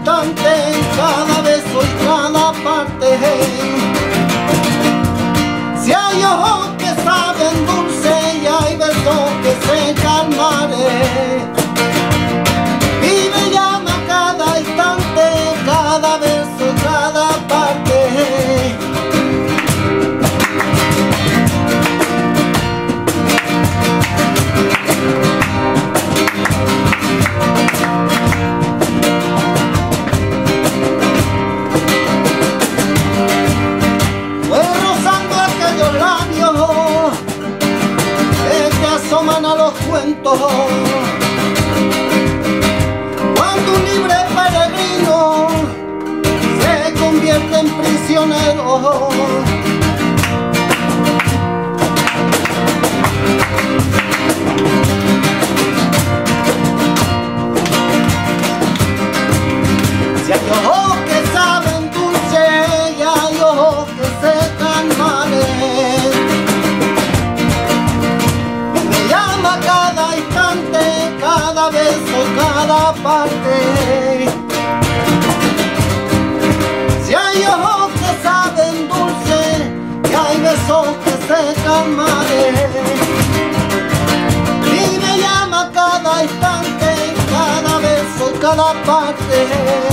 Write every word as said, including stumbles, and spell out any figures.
instante, cada beso y cada parte. Si hay ojos que saben dulce y hay besos que secan mares, y me llama cada instante, cada beso y cada parte. Asoman a los cuentos cuando un libre peregrino se convierte en prisionero. Si hay ojos que saben dulce y hay ojos que secan mares, cada instante, cada beso, cada parte. Si hay ojos que saben dulce y hay besos que secan mares, y me llama cada instante, cada beso, cada parte.